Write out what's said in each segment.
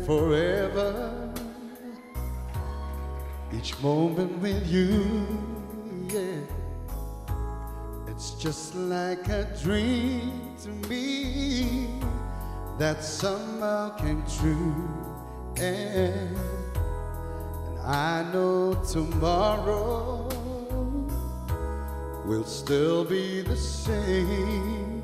forever. Each moment with you, yeah, it's just like a dream to me that somehow came true. And I know tomorrow will still be the same,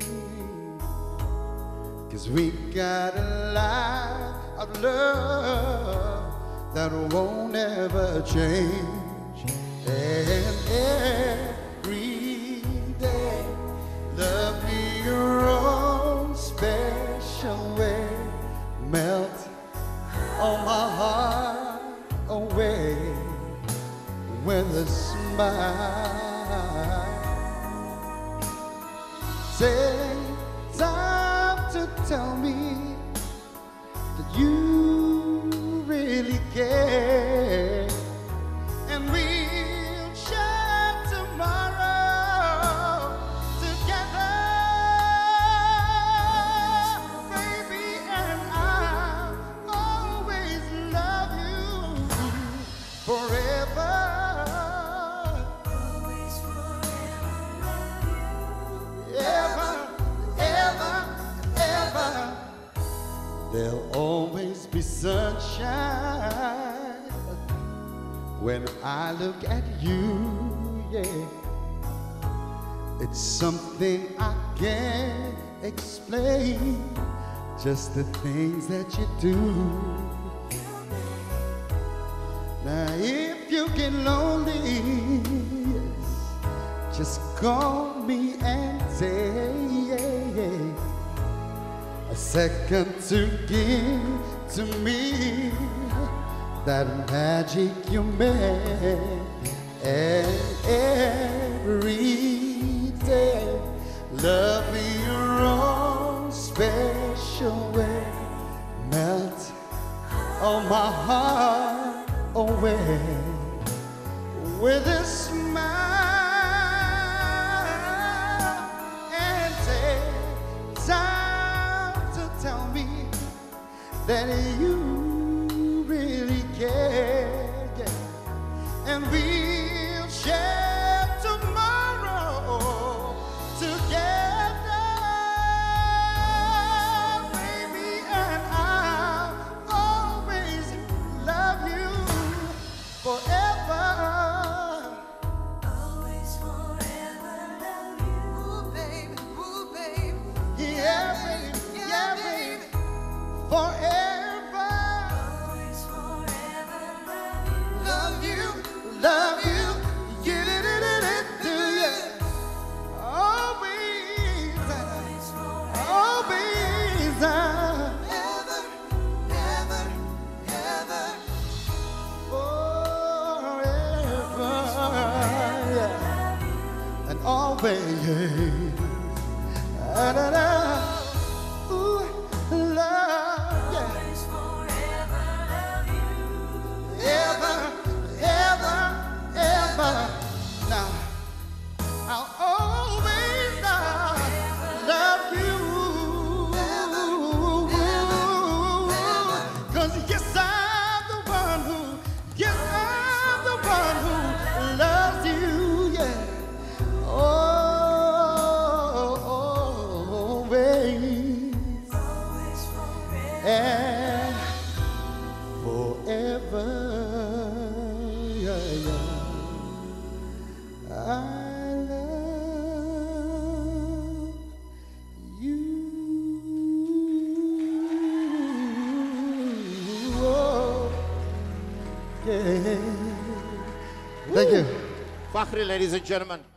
'cause we got a life of love that won't ever change. And every day, love me your own special way, melt all my heart away with a smile. Take time to tell me that you really care, and we'll share tomorrow together, baby, and I'll always love you forever. Always forever love you. Ever, ever, ever. There'll always be sunshine when I look at you, yeah. It's something I can't explain, just the things that you do. Now if you get lonely, yes, just call me and say, a second to give to me that magic you make. And every day, love me your own special way, melt all my heart away with a smile, and take time to tell me that you really care, yeah. And we'll share tomorrow together, baby, and I'll always love you forever. Always forever love you. Ooh, baby, ooh, baby. Yeah, baby, yeah, baby. Forever. Always forever love you. Love you. You did it, do you? Always. Always. Ever, ever, ever. Forever. Yeah. And always. Da, da, da. Ooh, love, yeah. Always forever love you. Ever, ever, ever. Now, I'll always love you. 'Cause yes, I'm the one who, yes, I'm the one who loves you, yeah. And forever, yeah, yeah. I love you. Oh, yeah. Thank you. Fakhri, ladies and gentlemen.